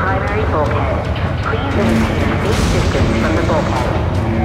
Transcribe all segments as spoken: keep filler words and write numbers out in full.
primary bulkhead. Please maintain a safe distance from the bulkhead.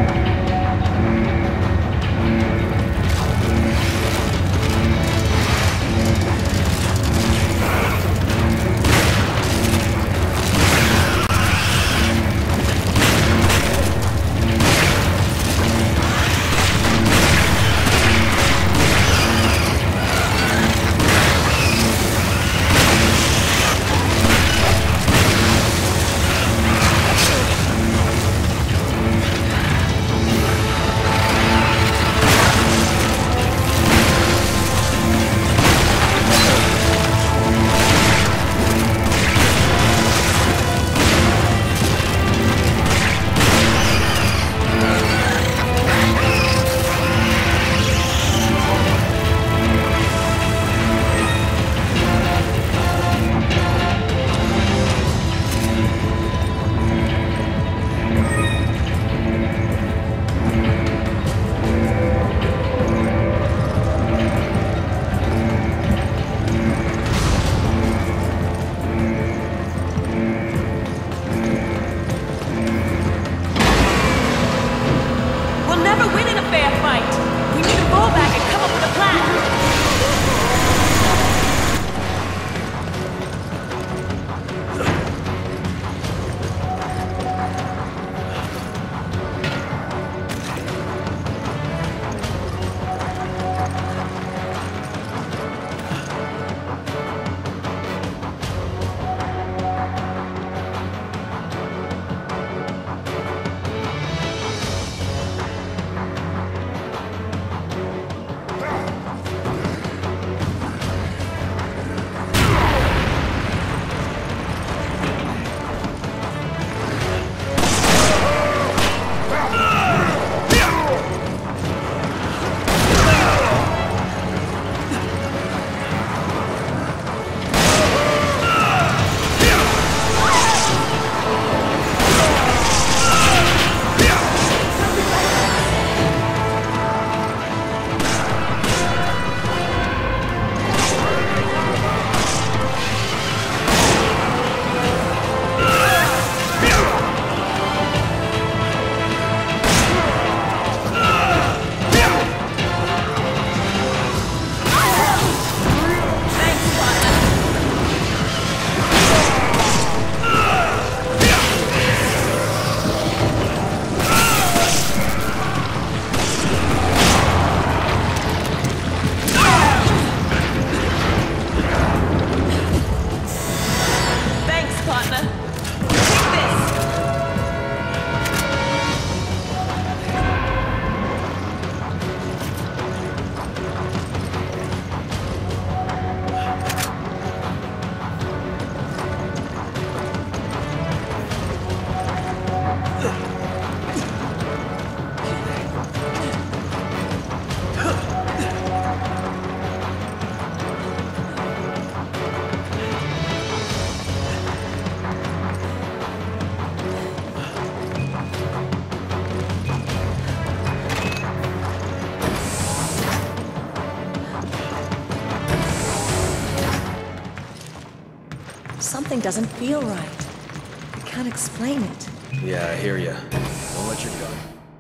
Something doesn't feel right. I can't explain it. Yeah, I hear ya. Don't let your gun.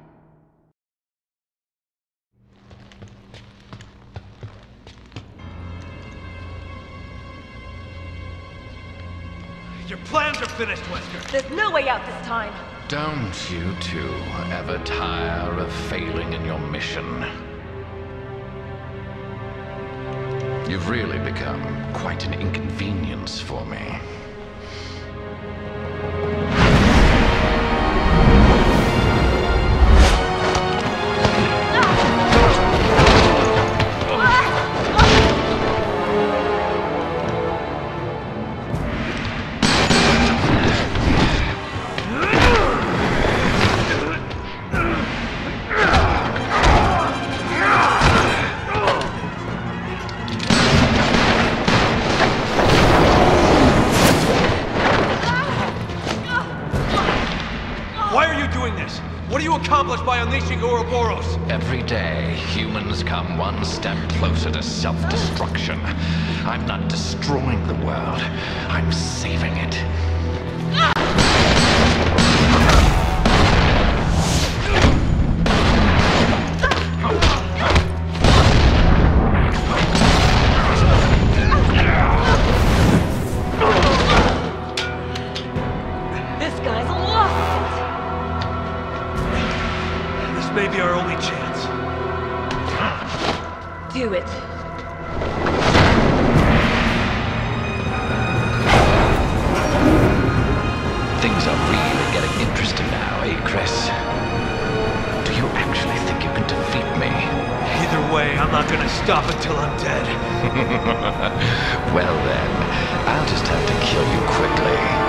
Your plans are finished, Wesker. There's no way out this time. Don't you two ever tire of failing in your mission? You've really become quite an inconvenience for me. By unleashing Ouroboros. Every day, humans come one step closer to self-destruction. I'm not destroying the world, I'm saving it. be our only chance. Do it. Things are really getting interesting now, eh, Chris? Do you actually think you can defeat me? Either way, I'm not gonna stop until I'm dead. Well then, I'll just have to kill you quickly.